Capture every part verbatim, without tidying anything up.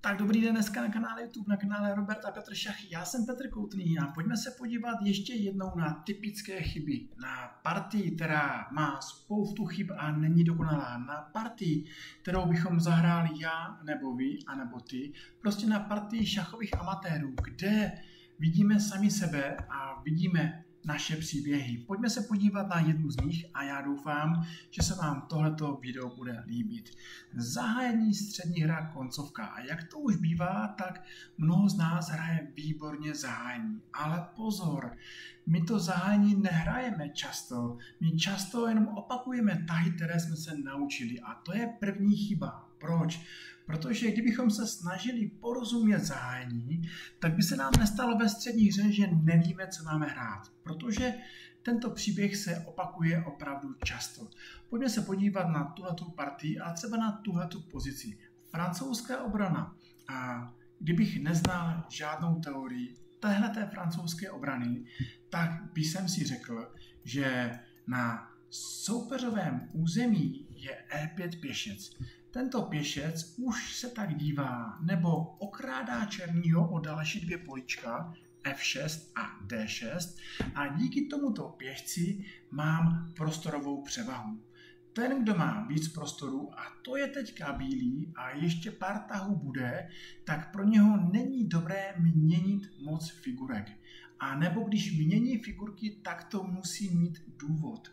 Tak dobrý den dneska na kanále YouTube, na kanále Robert a Petr Šachy. Já jsem Petr Koutný a pojďme se podívat ještě jednou na typické chyby. Na partii, která má spoustu chyb a není dokonalá. Na partii, kterou bychom zahráli já, nebo vy, anebo ty. Prostě na partii šachových amatérů, kde vidíme sami sebe a vidíme naše příběhy. Pojďme se podívat na jednu z nich a já doufám, že se vám tohleto video bude líbit. Zahájení střední hra koncovka. A jak to už bývá, tak mnoho z nás hraje výborně zahájení. Ale pozor, my to zahájení nehrajeme často. My často jenom opakujeme tahy, které jsme se naučili. A to je první chyba. Proč? Protože kdybychom se snažili porozumět zahájení, tak by se nám nestalo ve střední hře, že nevíme, co máme hrát. Protože tento příběh se opakuje opravdu často. Pojďme se podívat na tuhletu partii a třeba na tuhletu pozici. Francouzská obrana. A kdybych neznal žádnou teorii téhleté francouzské obrany, tak bych jsem si řekl, že na soupeřovém území je E pět pěšec. Tento pěšec už se tak dívá nebo okrádá černýho o další dvě polička F šest a D šest a díky tomuto pěšci mám prostorovou převahu. Ten, kdo má víc prostoru, a to je teďka bílý a ještě pár tahů bude, tak pro něho není dobré měnit moc figurek. A nebo když mění figurky, tak to musí mít důvod.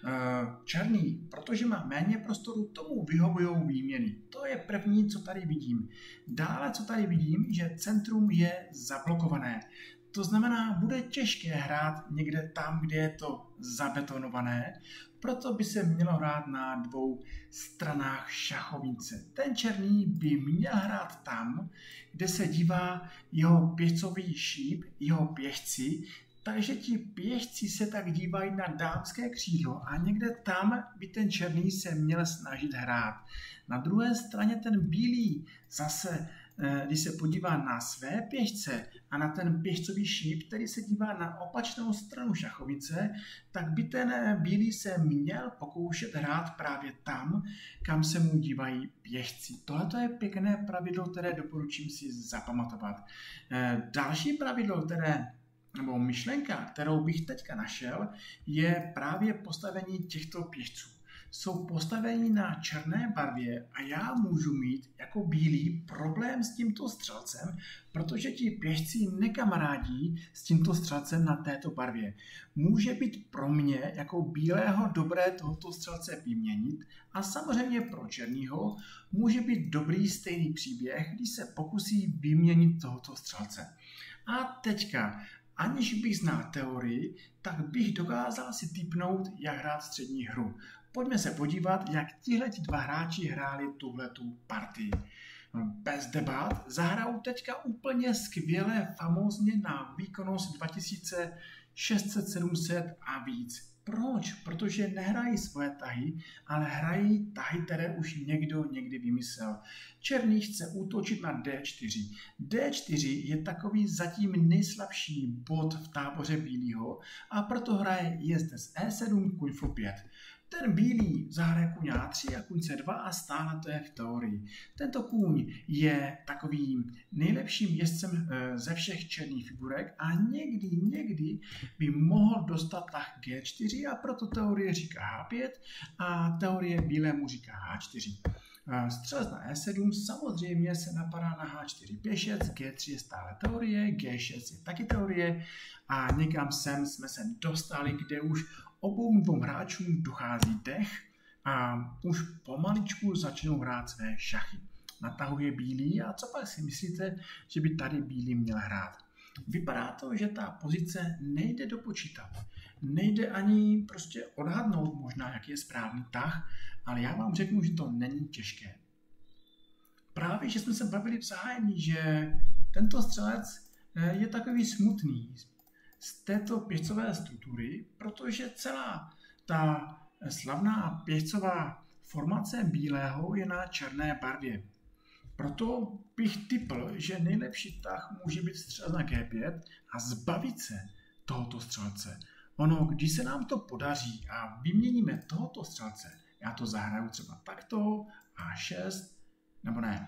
Černý, protože má méně prostoru, tomu vyhovují výměny. To je první, co tady vidím. Dále, co tady vidím, že centrum je zablokované. To znamená, bude těžké hrát někde tam, kde je to zabetonované, proto by se mělo hrát na dvou stranách šachovnice. Ten černý by měl hrát tam, kde se dívá jeho pěšcový šíp, jeho pěšci, takže ti pěšci se tak dívají na dámské křídlo a někde tam by ten černý se měl snažit hrát. Na druhé straně ten bílý zase, když se podívá na své pěšce a na ten pěšcový šíp, který se dívá na opačnou stranu šachovnice, tak by ten bílý se měl pokoušet hrát právě tam, kam se mu dívají pěšci. Tohle je pěkné pravidlo, které doporučím si zapamatovat. Další pravidlo, které nebo myšlenka, kterou bych teďka našel, je právě postavení těchto pěšců. Jsou postavení na černé barvě a já můžu mít jako bílý problém s tímto střelcem, protože ti pěšci nekamarádí s tímto střelcem na této barvě. Může být pro mě jako bílého dobré tohoto střelce vyměnit a samozřejmě pro černýho může být dobrý stejný příběh, když se pokusí vyměnit tohoto střelce. A teďka, aniž bych znal teorii, tak bych dokázal si tipnout, jak hrát střední hru. Pojďme se podívat, jak tihleti dva hráči hráli tuhletu partii. Bez debat zahrajou teďka úplně skvěle, famózně na výkonnost dva tisíce šest set sedm set a víc. Proč? Protože nehrají svoje tahy, ale hrají tahy, které už někdo někdy vymyslel. Černý chce útočit na D čtyři. D čtyři je takový zatím nejslabší bod v táboře bílého a proto hraje jezdec E sedm, kuň F pět. Ten bílý zahraje kůň A tři a kůň C dva a stále to je v teorii. Tento kůň je takovým nejlepším jezdcem ze všech černých figurek a někdy, někdy by mohl dostat tah G čtyři a proto teorie říká H pět a teorie bílému říká H čtyři. Střelec na E sedm samozřejmě se napadá na H čtyři pěšec, G tři je stále teorie, G šest je taky teorie a někam sem jsme se dostali, kde už obou dvou hráčům dochází dech a už pomaličku začnou hrát své šachy. Natahuje bílý a co pak si myslíte, že by tady bílý měl hrát? Vypadá to, že ta pozice nejde dopočítat. Nejde ani prostě odhadnout možná, jaký je správný tah, ale já vám řeknu, že to není těžké. Právě, že jsme se bavili v zahájení, že tento střelec je takový smutný z této pěšcové struktury, protože celá ta slavná pěšcová formace bílého je na černé barvě. Proto bych tipl, že nejlepší tah může být střelec na G pět a zbavit se tohoto střelce. Ono, když se nám to podaří a vyměníme tohoto střelce, já to zahraju třeba takto, A šest, nebo ne,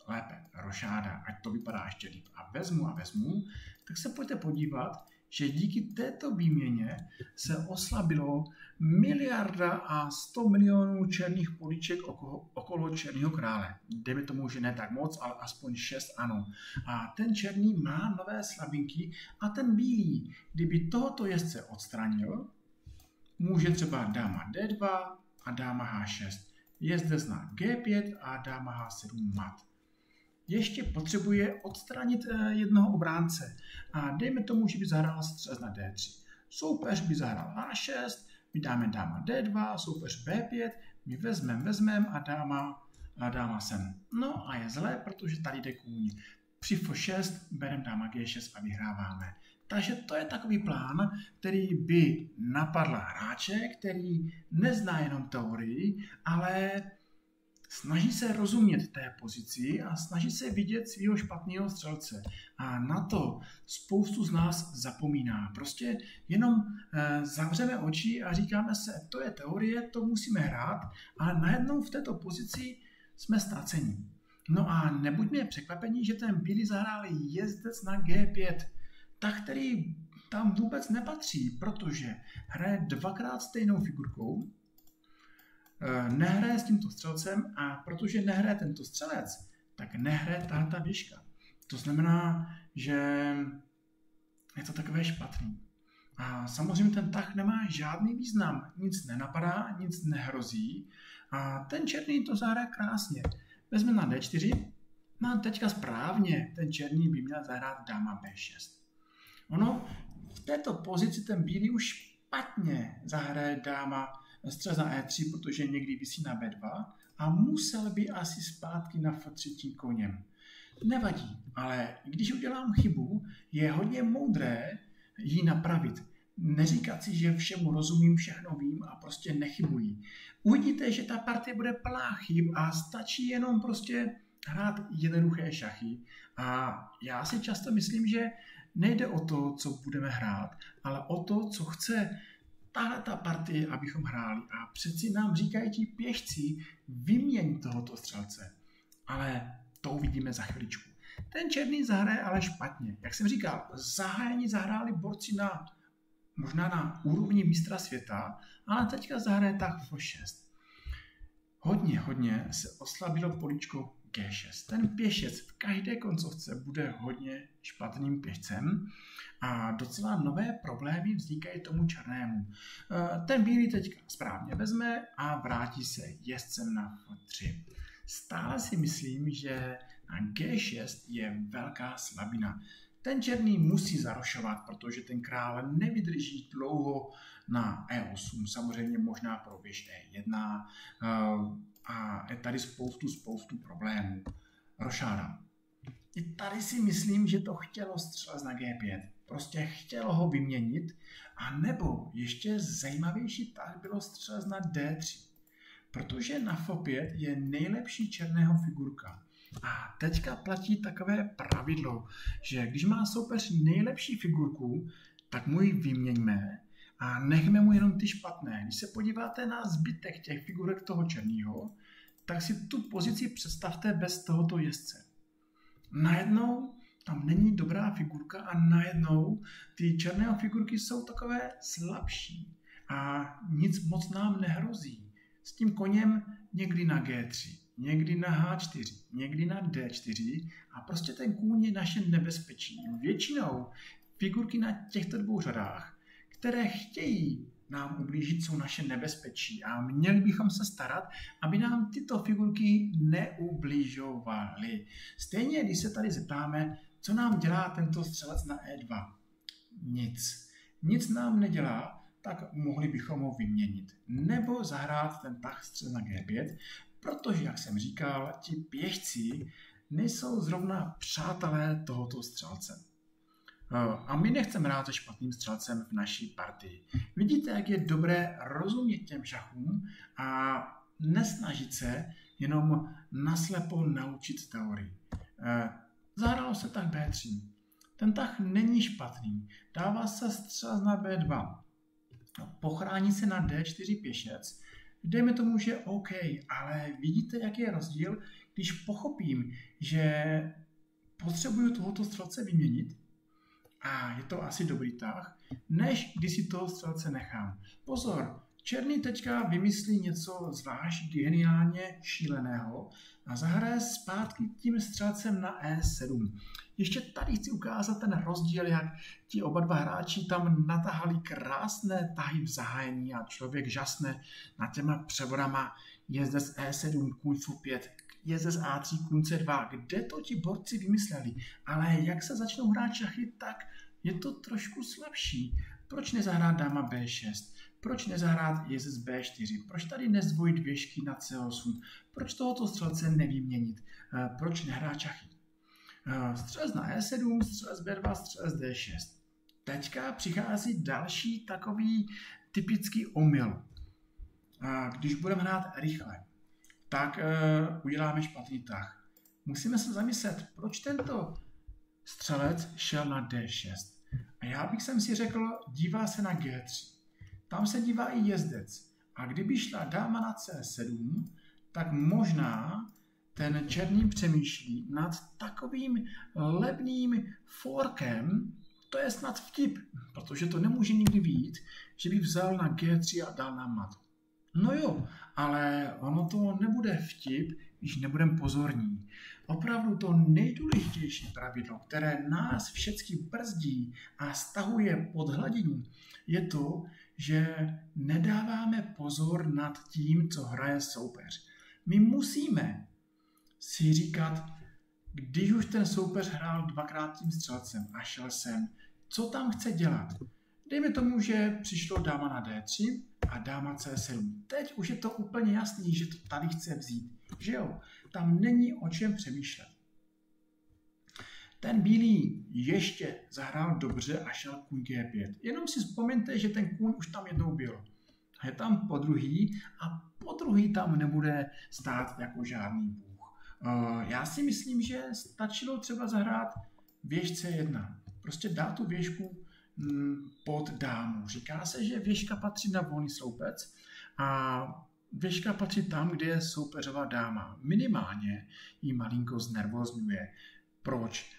lépe rošáda, ať to vypadá ještě líp. A vezmu a vezmu, tak se pojďte podívat, že díky této výměně se oslabilo miliarda a sto milionů černých políček okolo, okolo černého krále. Dejme tomu, že ne tak moc, ale aspoň šest ano. A ten černý má nové slabinky a ten bílý, kdyby tohoto jezdce odstranil, může třeba dáma D dva a dáma H šest. Jezdec na G pět a dáma H sedm mat. Ještě potřebuje odstranit jednoho obránce. A dejme tomu, že by zahrál střelec na D tři. Soupeř by zahrál H šest, my dáme dáma D dva, soupeř B pět, my vezmeme, vezmeme a dáma, a dáma sem. No a je zlé, protože tady jde kůň. Při F šest bereme dáma G šest a vyhráváme. Takže to je takový plán, který by napadl hráče, který nezná jenom teorii, ale snaží se rozumět té pozici a snaží se vidět svého špatného střelce. A na to spoustu z nás zapomíná. Prostě jenom e, zavřeme oči a říkáme se, to je teorie, to musíme hrát, ale najednou v této pozici jsme ztraceni. No a nebuďme překvapení, že ten bílý zahrál jezdec na G pět, tak který tam vůbec nepatří, protože hraje dvakrát stejnou figurkou, nehraje s tímto střelcem a protože nehraje tento střelec, tak nehraje tato věžka. To znamená, že je to takové špatný. A samozřejmě ten tah nemá žádný význam, nic nenapadá, nic nehrozí a ten černý to zahraje krásně. Vezme na D čtyři, no a teďka správně ten černý by měl zahrát dáma B šest. Ono v této pozici ten bílý už špatně zahraje dáma střelec na E tři, protože někdy visí na B dva a musel by asi zpátky na F tři tím koněm. Nevadí, ale když udělám chybu, je hodně moudré ji napravit. Neříkat si, že všemu rozumím, všechno vím a prostě nechybuji. Uvidíte, že ta partie bude plná chyb a stačí jenom prostě hrát jednoduché šachy. A já si často myslím, že nejde o to, co budeme hrát, ale o to, co chce tahle ta partie, abychom hráli. A přeci nám říkají ti pěšci, vyměň tohoto střelce. Ale to uvidíme za chviličku. Ten černý zahraje ale špatně. Jak jsem říkal, zahájení zahráli borci na možná na úrovni mistra světa, ale teďka zahraje tak F šest. Hodně, hodně se oslabilo políčko G šest. Ten pěšec v každé koncovce bude hodně špatným pěšcem a docela nové problémy vznikají tomu černému. Ten bílý teďka správně vezme a vrátí se jezdcem na F tři. Stále si myslím, že na G šest je velká slabina. Ten černý musí zarošovat, protože ten král nevydrží dlouho na E osm, samozřejmě možná pro věž E jedna a je tady spoustu, spoustu problémů. Rošáda. I tady si myslím, že to chtělo střelec na G pět. Prostě chtělo ho vyměnit, a nebo ještě zajímavější tak bylo střelec na D tři. Protože na F pět je nejlepší černého figurka. A teďka platí takové pravidlo, že když má soupeř nejlepší figurku, tak mu ji vyměňme a nechme mu jenom ty špatné. Když se podíváte na zbytek těch figurek toho černého, tak si tu pozici představte bez tohoto jezdce. Najednou tam není dobrá figurka a najednou ty černé figurky jsou takové slabší a nic moc nám nehrozí. S tím koněm někdy na G tři, někdy na H čtyři, někdy na D čtyři a prostě ten kůň je naše nebezpečí. Většinou figurky na těchto dvou řadách, které chtějí nám ublížit, jsou naše nebezpečí a měli bychom se starat, aby nám tyto figurky neubližovaly. Stejně, když se tady zeptáme, co nám dělá tento střelec na E dva. Nic. Nic nám nedělá, tak mohli bychom ho vyměnit. Nebo zahrát ten tah střelec na G pět, protože, jak jsem říkal, ti pěšci nejsou zrovna přátelé tohoto střelce. A my nechceme hrát se špatným střelcem v naší partii. Vidíte, jak je dobré rozumět těm šachům a nesnažit se jenom naslepo naučit teorii. Zahrálo se tah B tři. Ten tah není špatný. Dává se střelec na B dva. Pochrání se na D čtyři pěšec. Dejme tomu, že OK, ale vidíte, jaký je rozdíl, když pochopím, že potřebuju tohoto střelce vyměnit, a je to asi dobrý tah, než když si toho střelce nechám. Pozor, černý teďka vymyslí něco zvlášť geniálně šíleného a zahraje zpátky tím střelcem na E sedm. Ještě tady chci ukázat ten rozdíl, jak ti oba dva hráči tam natahali krásné tahy v zahájení a člověk žasne nad těma převodama jezdec E sedm, kůň F pět, jezdec A tři, kůň C dva. Kde to ti borci vymysleli? Ale jak se začnou hrát šachy, tak je to trošku slabší. Proč nezahrát dáma B šest? Proč nezahrát jezdec B čtyři? Proč tady nezdvojit věžky na C osm? Proč tohoto střelce nevyměnit? Proč nehrát šachy? Střelec na E sedm, střelec B dva, střelec D šest. Teďka přichází další takový typický omyl. Když budeme hrát rychle, tak uděláme špatný tah. Musíme se zamyslet, proč tento střelec šel na D šest. A já bych sem si řekl, dívá se na G tři. Tam se dívá i jezdec. A kdyby šla dáma na C sedm, tak možná ten černý přemýšlí nad takovým levným forkem, to je snad vtip, protože to nemůže nikdy vyjít, že by vzal na G tři a dal na mat. No jo, ale ono to nebude vtip, když nebudeme pozorní. Opravdu to nejdůležitější pravidlo, které nás všechny brzdí a stahuje pod hladinu, je to, že nedáváme pozor nad tím, co hraje soupeř. My musíme si říkat, když už ten soupeř hrál dvakrát tím střelcem a šel sem, co tam chce dělat. Dejme tomu, že přišlo dáma na D tři a dáma C sedm. Teď už je to úplně jasný, že to tady chce vzít. Že jo? Tam není o čem přemýšlet. Ten bílý ještě zahrál dobře a šel kůň G pět. Jenom si vzpomeňte, že ten kůň už tam jednou byl. Je tam po druhý a po druhý tam nebude stát jako žádný bůh. Já si myslím, že stačilo třeba zahrát věž C jedna. Prostě dát tu věžku pod dámu. Říká se, že věžka patří na volný sloupec a věžka patří tam, kde je soupeřová dáma. Minimálně ji malinko znervozňuje. Proč?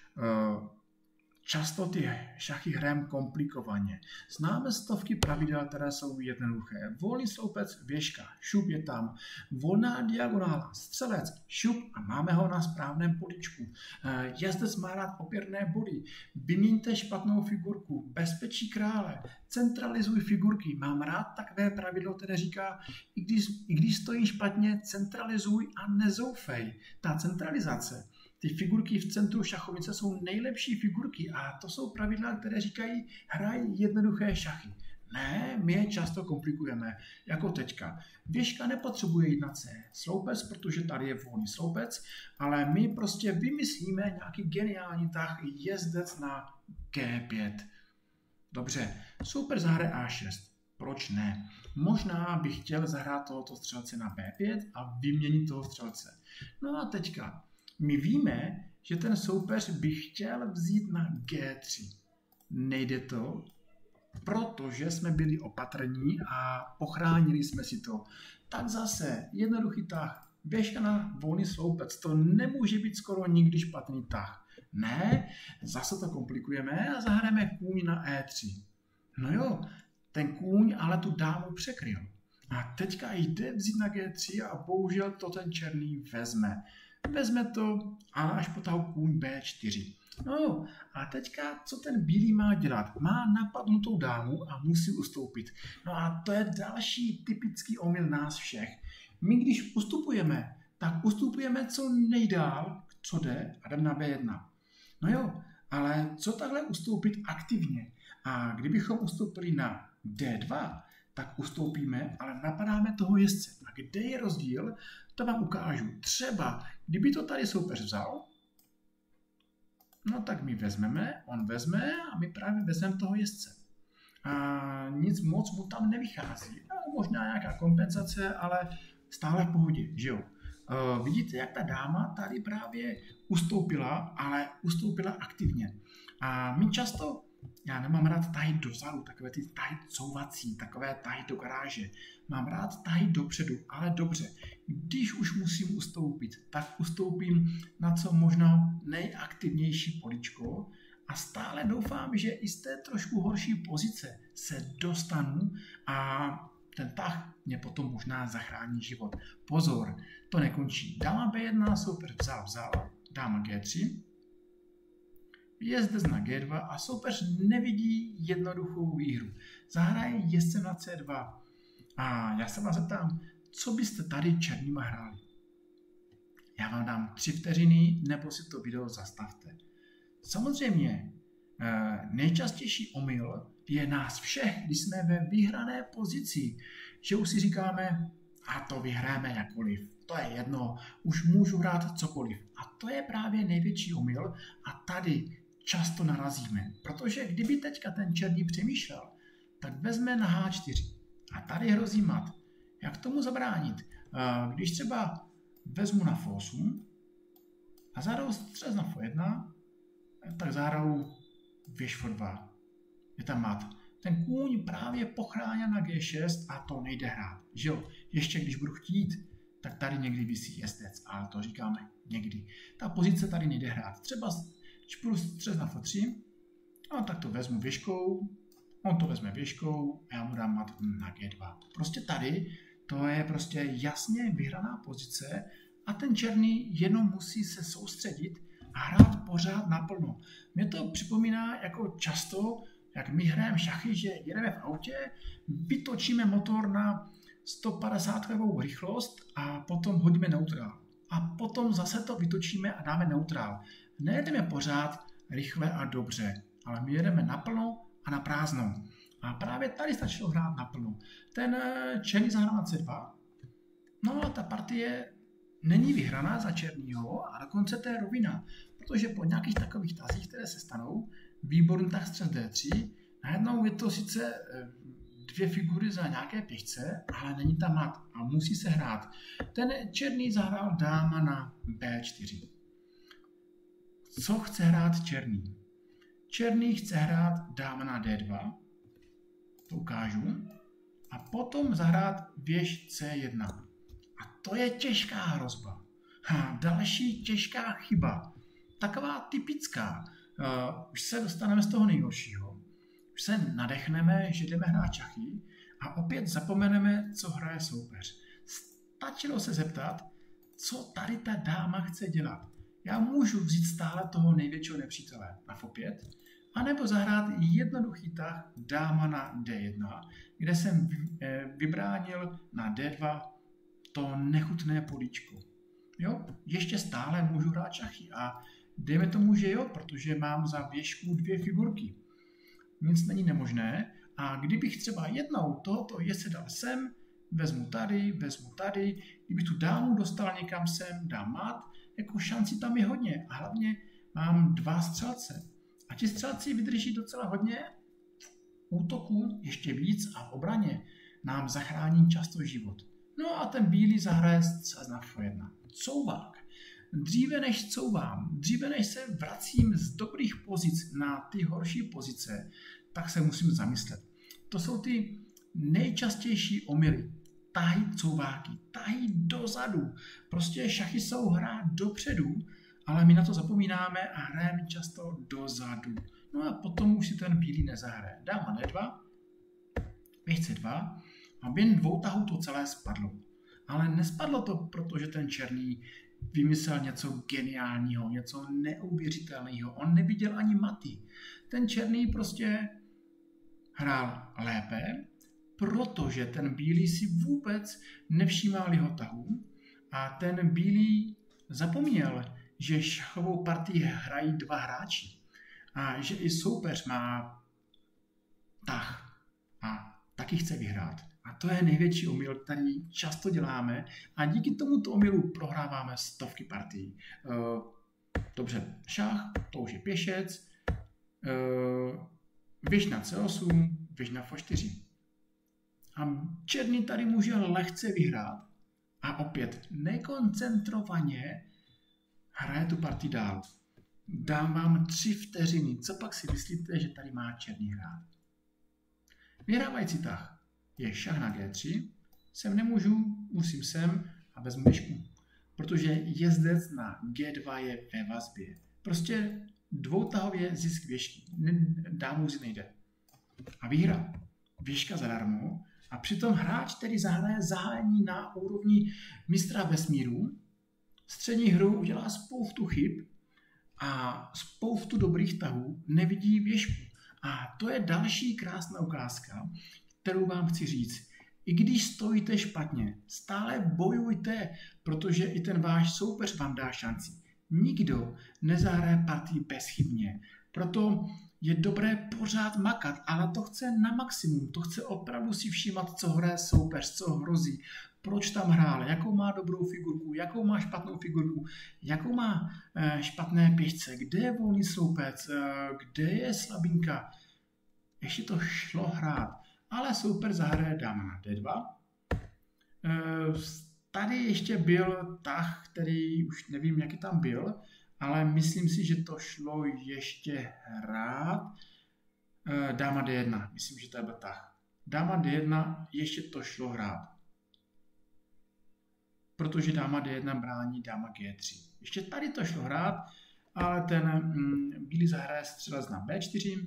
Často ty šachy hrajeme komplikovaně. Známe stovky pravidel, které jsou jednoduché. Volný sloupec, věžka, šup je tam. Volná diagonála, střelec, šup a máme ho na správném políčku. Jezdec má rád opěrné body. Vyměňte špatnou figurku. Bezpečí krále. Centralizuj figurky. Mám rád takové pravidlo, které říká, i když, i když stojí špatně, centralizuj a nezoufej. Ta centralizace. Ty figurky v centru šachovnice jsou nejlepší figurky a to jsou pravidla, které říkají, hraj jednoduché šachy. Ne, my je často komplikujeme, jako teďka. Věžka nepotřebuje jít na C sloupec, protože tady je volný sloupec, ale my prostě vymyslíme nějaký geniální tah jezdec na G pět. Dobře, super zahraje A šest. Proč ne? Možná bych chtěl zahrát tohoto střelce na B pět a vyměnit toho střelce. No a teďka. My víme, že ten soupeř by chtěl vzít na G tři. Nejde to, protože jsme byli opatrní a pochránili jsme si to. Tak zase jednoduchý tah. Běžka na volný sloupec. To nemůže být skoro nikdy špatný tah. Ne, zase to komplikujeme a zahrajeme kůň na E tři. No jo, ten kůň ale tu dámu překryl. A teďka jde vzít na G tři a bohužel to ten černý vezme. Vezme to a až po tahu kůň B čtyři. No jo, a teďka, co ten bílý má dělat? Má napadnutou dámu a musí ustoupit. No a to je další typický omyl nás všech. My když ustupujeme, tak ustupujeme co nejdál, co jde a jdeme na B jedna. No jo, ale co takhle ustoupit aktivně? A kdybychom ustoupili na D dva, tak ustoupíme, ale napadáme toho jezdce. A kde je rozdíl? To vám ukážu. Třeba, kdyby to tady soupeř vzal, no tak my vezmeme, on vezme a my právě vezmeme toho jezdce. A nic moc mu tam nevychází. No, možná nějaká kompenzace, ale stále v pohodě, že jo. Uh, vidíte, jak ta dáma tady právě ustoupila, ale ustoupila aktivně. A my často Já nemám rád tahy dozadu, takové ty tahy couvací, takové tahy do garáže. Mám rád tahy dopředu, ale dobře. Když už musím ustoupit, tak ustoupím na co možná nejaktivnější políčko a stále doufám, že i z té trošku horší pozice se dostanu a ten tah mě potom možná zachrání život. Pozor, to nekončí. Dáma bé jedna, soupeř vzal, vzal, dáma gé tři, jezdec na gé dva a soupeř nevidí jednoduchou výhru. Zahraje jezdcem na cé dva. A já se vás zeptám, co byste tady černýma hráli? Já vám dám tři vteřiny, nebo si to video zastavte. Samozřejmě, nejčastější omyl je nás všech, když jsme ve vyhrané pozici, že už si říkáme, a to vyhráme jakkoliv, to je jedno, už můžu hrát cokoliv. A to je právě největší omyl a tady často narazíme, protože kdyby teďka ten černý přemýšlel, tak vezme na há čtyři a tady hrozí mat. Jak tomu zabránit? Když třeba vezmu na ef osm a zahraju střez na ef jedna, tak zahraju věž ef dva. Je tam mat. Ten kůň právě pochráněn na gé šest a to nejde hrát. Že jo? Ještě když budu chtít, tak tady někdy visí jezdec, ale to říkáme někdy. Ta pozice tady nejde hrát. Třeba když budu střez na ef tři, a tak to vezmu věžkou, on to vezme věžkou a já mu dám mat na gé dva. Prostě tady to je prostě jasně vyhraná pozice a ten černý jenom musí se soustředit a hrát pořád naplno. Mě to připomíná jako často, jak my hrajeme šachy, že jedeme v autě, vytočíme motor na sto padesátkovou rychlost a potom hodíme neutrál. A potom zase to vytočíme a dáme neutrál. Nejedeme pořád rychle a dobře, ale my jedeme naplno a na prázdno. A právě tady stačilo hrát naplno. Ten černý zahrál na cé dva, no a ta partie není vyhraná za černýho a dokonce to je rovina, protože po nějakých takových tazích, které se stanou, výborný tah střes dé tři, najednou je to sice dvě figury za nějaké pěšce, ale není tam mat a musí se hrát. Ten černý zahrál dáma na bé čtyři. Co chce hrát černý? Černý chce hrát dáma na dé dva, to ukážu, a potom zahrát věž cé jedna. A to je těžká hrozba. A další těžká chyba, taková typická. Uh, už se dostaneme z toho nejhoršího. Už se nadechneme, že jdeme hrát šachy a opět zapomeneme, co hraje soupeř. Stačilo se zeptat, co tady ta dáma chce dělat. Já můžu vzít stále toho největšího nepřítele na ef pět, anebo zahrát jednoduchý tah dáma na dé jedna, kde jsem vybránil na dé dva to nechutné políčko. Jo, ještě stále můžu hrát šachy a dejme tomu, že jo, protože mám za věžku dvě figurky. Nic není nemožné a kdybych třeba jednou tohoto jezdce dal sem, vezmu tady, vezmu tady, kdybych tu dámu dostal někam sem, dám mat, jako šanci tam je hodně a hlavně mám dva střelce. A ti střelci vydrží docela hodně útoku, ještě víc a v obraně nám zachrání často život. No a ten bílý zahraje střez na ef jedna. Couvák. Dříve než couvám, dříve než se vracím z dobrých pozic na ty horší pozice, tak se musím zamyslet. To jsou ty nejčastější omyly. Tahy couváky, tahy dozadu. Prostě šachy jsou hrát dopředu, ale my na to zapomínáme a hrajeme často dozadu. No a potom už si ten bílý nezahraje. Dáma dé dva, věž cé dva a během dvou tahů to celé spadlo. Ale nespadlo to, protože ten černý vymyslel něco geniálního, něco neuvěřitelného. On neviděl ani maty. Ten černý prostě hrál lépe, protože ten bílý si vůbec nevšímal jeho tahu a ten bílý zapomněl, že šachovou partii hrají dva hráči a že i soupeř má tah a taky chce vyhrát. A to je největší omyl, který často děláme a díky tomuto omylu prohráváme stovky partií. Dobře, šach, to už je pěšec, věž na cé osm, věž na ef čtyři. A černý tady může lehce vyhrát a opět nekoncentrovaně hraje tu partii dál. Dám vám tři vteřiny. Co pak si myslíte, že tady má černý hrát? Vyhrávající tah je šach na G tři. Sem nemůžu, musím sem a vezmu věžku. Protože jezdec na G dva je ve vazbě. Prostě dvoutahově zisk věžky. Dámu si nejde. A výhra. Věžka zadarmo. A přitom hráč, který zahraje zahájení na úrovni mistra vesmíru, střední hru udělá spoustu chyb a spoustu dobrých tahů, nevidí věžku. A to je další krásná ukázka, kterou vám chci říct. I když stojíte špatně, stále bojujte, protože i ten váš soupeř vám dá šanci. Nikdo nezahraje partii bezchybně. Proto je dobré pořád makat, ale to chce na maximum. To chce opravdu si všímat, co hraje soupeř, co hrozí, proč tam hrál, jakou má dobrou figurku, jakou má špatnou figurku, jakou má eh, špatné pěšce, kde je volný sloupec, eh, kde je slabinka. Ještě to šlo hrát, ale soupeř zahraje dáma na D dva. Eh, tady ještě byl tah, který už nevím, jaký tam byl, ale myslím si, že to šlo ještě hrát. E, dáma D jedna, myslím, že to byl tah. Dáma D jedna, ještě to šlo hrát. Protože dáma D jedna brání dáma G tři. Ještě tady to šlo hrát, ale ten mm, bílý zahraje střelec na B čtyři,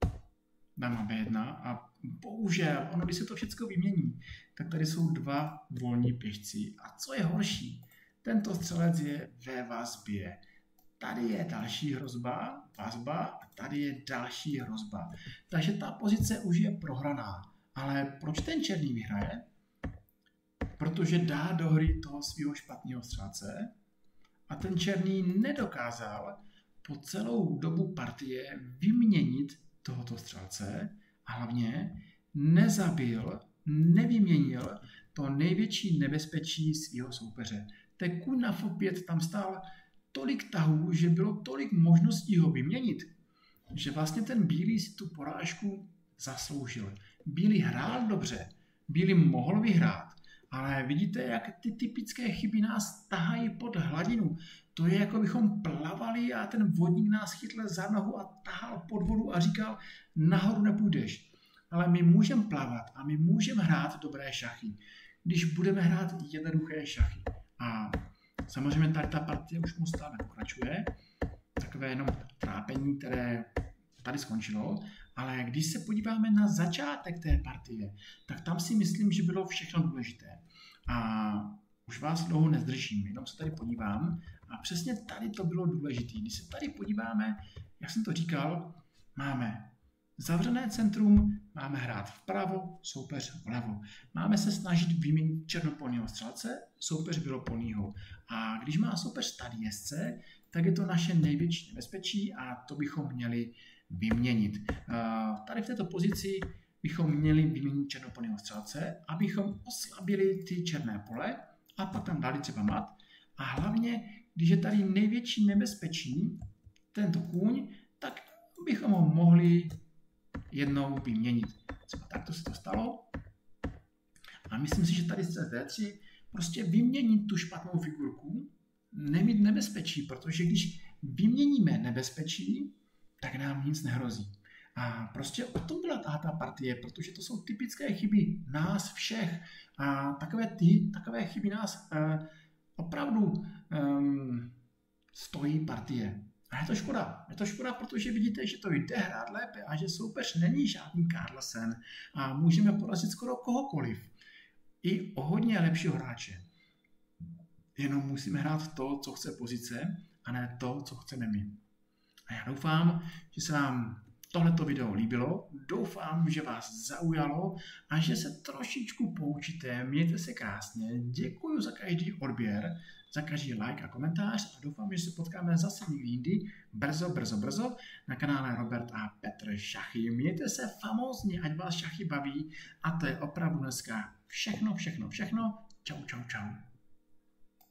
dáma B jedna a bohužel, ono, když se to všechno vymění, tak tady jsou dva volní pěšci. A co je horší? Tento střelec je ve vazbě. Tady je další hrozba, vazba, a tady je další hrozba. Takže ta pozice už je prohraná. Ale proč ten černý vyhraje? Protože dá do hry toho svého špatného střelce a ten černý nedokázal po celou dobu partie vyměnit tohoto střelce a hlavně nezabil, nevyměnil to největší nebezpečí svého soupeře. Ten kůň na F pět tam stál tolik tahů, že bylo tolik možností ho vyměnit, že vlastně ten bílý si tu porážku zasloužil. Bílý hrál dobře, bílý mohl vyhrát, ale vidíte, jak ty typické chyby nás tahají pod hladinu. To je, jako bychom plavali a ten vodník nás chytl za nohu a tahal pod vodu a říkal, nahoru nepůjdeš. Ale my můžeme plavat a my můžeme hrát dobré šachy, když budeme hrát jednoduché šachy. A samozřejmě tady ta partie už mu stále pokračuje, takové jenom trápení, které tady skončilo, ale když se podíváme na začátek té partie, tak tam si myslím, že bylo všechno důležité. A už vás dlouho nezdržím, jenom se tady podívám a přesně tady to bylo důležité. Když se tady podíváme, jak jsem to říkal, máme zavřené centrum, máme hrát vpravo, soupeř vlevo. Máme se snažit vyměnit černopolného střelce, soupeř bělopolného. A když má soupeř tady jezdce, tak je to naše největší nebezpečí a to bychom měli vyměnit. Tady v této pozici bychom měli vyměnit černopolného střelce, abychom oslabili ty černé pole a pak tam dali třeba mat. A hlavně, když je tady největší nebezpečí, tento kůň, tak bychom ho mohli jednou vyměnit. Třeba takto se to stalo. A myslím si, že tady z D tři prostě vyměnit tu špatnou figurku, nemít nebezpečí, protože když vyměníme nebezpečí, tak nám nic nehrozí. A prostě o tom byla ta partie, protože to jsou typické chyby nás všech. A takové, ty, takové chyby nás uh, opravdu um, stojí partie. A je to škoda. Je to škoda, protože vidíte, že to jde hrát lépe a že soupeř není žádný Carlsen a můžeme porazit skoro kohokoliv. I o hodně lepšího hráče. Jenom musíme hrát to, co chce pozice, a ne to, co chceme my. A já doufám, že se vám tohleto video líbilo, doufám, že vás zaujalo a že se trošičku poučíte. Mějte se krásně, děkuji za každý odběr, za každý like a komentář a doufám, že se potkáme zase někdy jindy, brzo, brzo, brzo na kanále Robert a Petr Šachy. Mějte se famózně, ať vás šachy baví a to je opravdu dneska všechno, všechno, všechno. Čau, čau, čau.